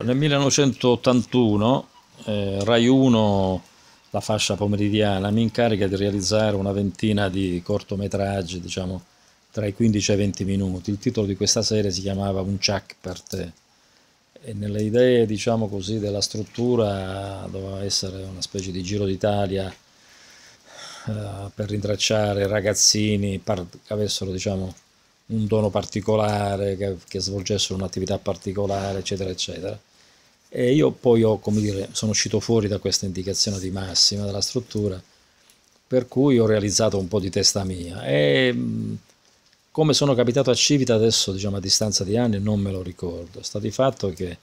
Nel 1981 Rai 1, la fascia pomeridiana, mi incarica di realizzare una ventina di cortometraggi, diciamo tra i 15 e i 20 minuti. Il titolo di questa serie si chiamava Un Ciak per te e nelle idee, diciamo così, della struttura doveva essere una specie di giro d'Italia per rintracciare ragazzini che avessero, diciamo, un dono particolare, che svolgessero un'attività particolare, eccetera, eccetera. E io poi come dire, sono uscito fuori da questa indicazione di massima della struttura, per cui ho realizzato un po' di testa mia. E come sono capitato a Civita adesso, diciamo, a distanza di anni, non me lo ricordo. Sta di fatto che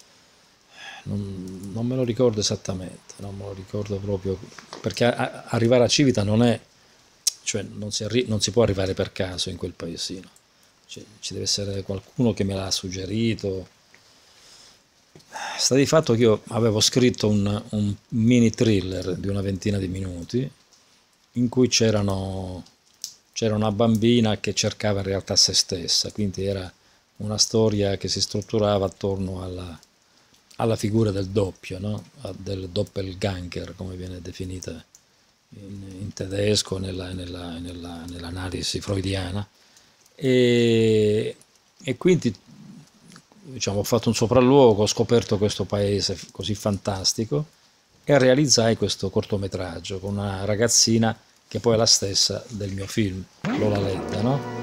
non me lo ricordo esattamente, non me lo ricordo proprio, perché arrivare a Civita non è, cioè non si può arrivare per caso in quel paesino. Cioè, ci deve essere qualcuno che me l'ha suggerito. Sta di fatto che io avevo scritto un mini thriller di una ventina di minuti in cui c'era una bambina che cercava in realtà se stessa, quindi era una storia che si strutturava attorno alla figura del doppio, no? Del doppelganger, come viene definita in tedesco nell'analisi freudiana. E, e quindi diciamo, ho fatto un sopralluogo, ho scoperto questo paese così fantastico e realizzai questo cortometraggio con una ragazzina che poi è la stessa del mio film, Lola Ledda, no?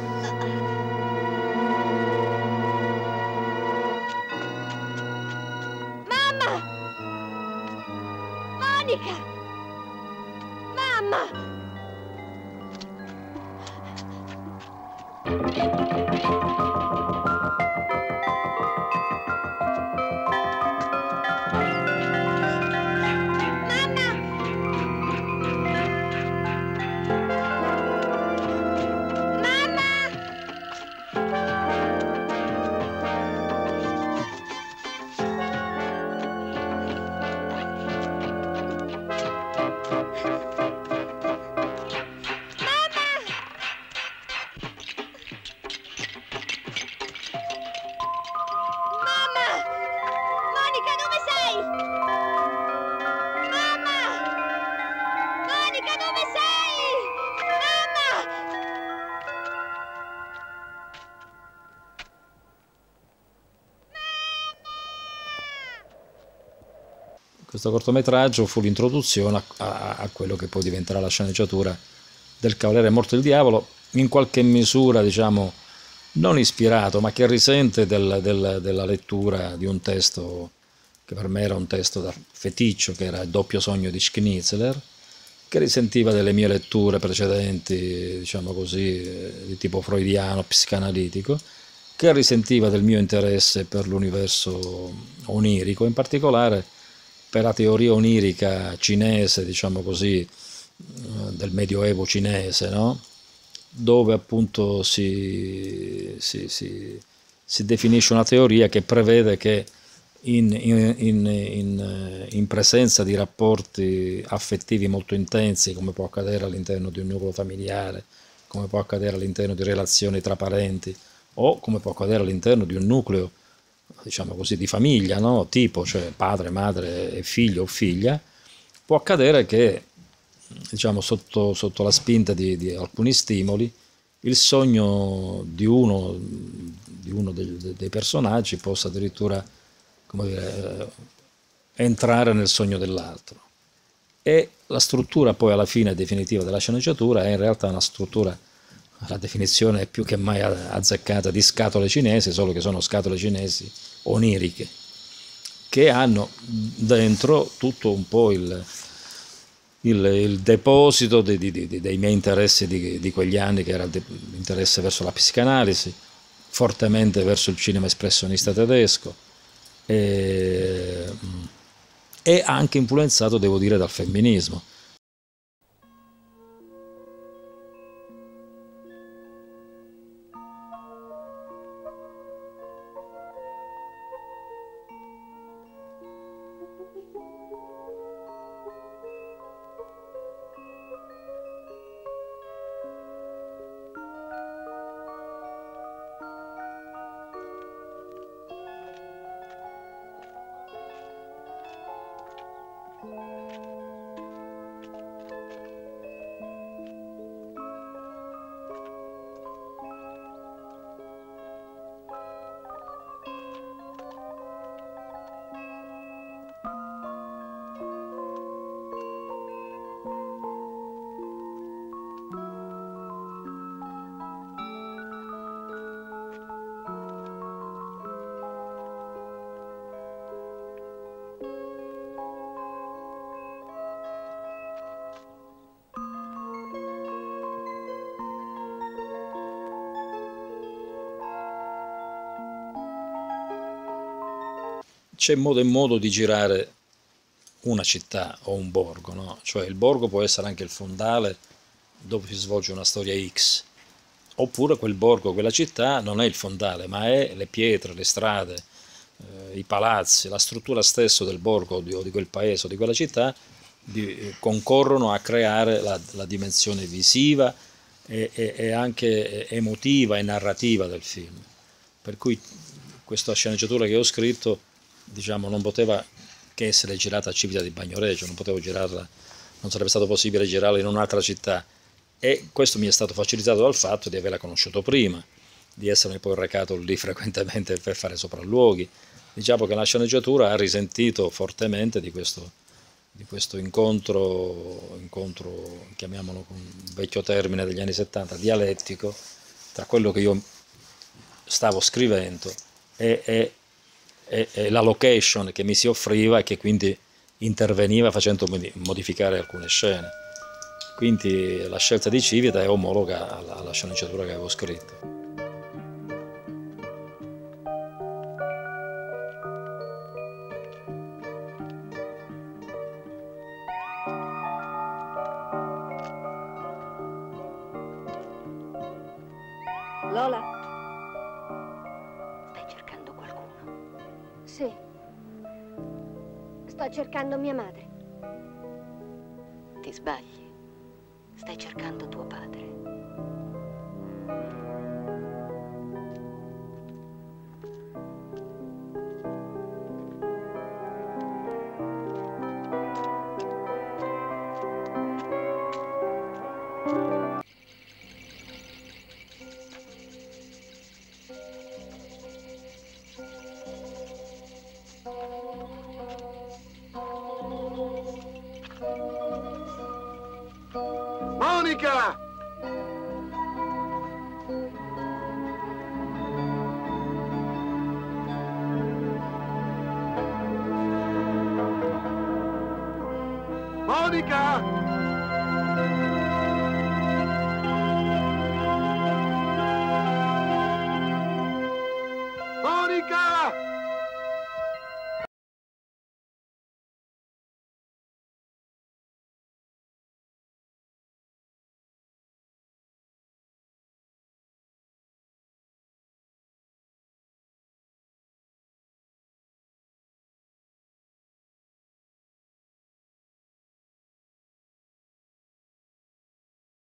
Mamma! Monica! Mamma! Mamma! Mamma! Mamma! Mamma! Monica, dove sei? Mamma! Monica, dove sei? Mamma! Questo cortometraggio fu l'introduzione a quello che poi diventerà la sceneggiatura del Cavaliere Morto del Diavolo, in qualche misura, diciamo, non ispirato, ma che risente della lettura di un testo che per me era un testo da feticcio, che era Il doppio sogno di Schnitzler, che risentiva delle mie letture precedenti, diciamo così, di tipo freudiano, psicanalitico, che risentiva del mio interesse per l'universo onirico, in particolare per la teoria onirica cinese, diciamo così, del Medioevo cinese, no? Dove appunto si definisce una teoria che prevede che in presenza di rapporti affettivi molto intensi, come può accadere all'interno di un nucleo familiare, come può accadere all'interno di relazioni tra parenti, o come può accadere all'interno di un nucleo, diciamo così, di famiglia, no? Tipo, cioè padre, madre e figlio o figlia, può accadere che, diciamo, sotto la spinta di alcuni stimoli, il sogno di uno dei personaggi possa addirittura, come dire, entrare nel sogno dell'altro. E la struttura poi alla fine definitiva della sceneggiatura è in realtà una struttura, la definizione è più che mai azzeccata, di scatole cinesi, solo che sono scatole cinesi oniriche, che hanno dentro tutto un po' il deposito dei miei interessi di quegli anni, che era l'interesse verso la psicanalisi, fortemente verso il cinema espressionista tedesco e, e anche influenzato, devo dire, dal femminismo. c'è modo e modo di girare una città o un borgo, no? Cioè il borgo può essere anche il fondale dove si svolge una storia X, oppure quel borgo, quella città non è il fondale, ma è le pietre, le strade, i palazzi, la struttura stessa del borgo o di quel paese o di quella città concorrono a creare la dimensione visiva e anche emotiva e narrativa del film. Per cui questa sceneggiatura che ho scritto, diciamo, non poteva che essere girata a Civita di Bagnoregio, non potevo girarla, non sarebbe stato possibile girarla in un'altra città. E questo mi è stato facilitato dal fatto di averla conosciuto prima, di essermi poi recato lì frequentemente per fare sopralluoghi. Diciamo che la sceneggiatura ha risentito fortemente di questo incontro, chiamiamolo con un vecchio termine degli anni 70, dialettico, tra quello che io stavo scrivendo e la location che mi si offriva e che quindi interveniva facendo modificare alcune scene. Quindi la scelta di Civita è omologa alla sceneggiatura che avevo scritto. Lola? Stai cercando qualcuno? Sì. Sto cercando mia madre. Ti sbagli. Stai cercando tuo padre. Monica! Monica! Monica!